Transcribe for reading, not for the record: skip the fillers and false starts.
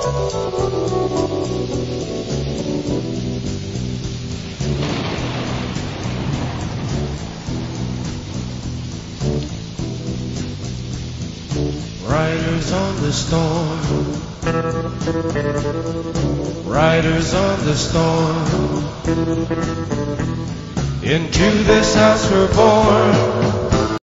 Riders on the storm, riders on the storm, into this house we're born.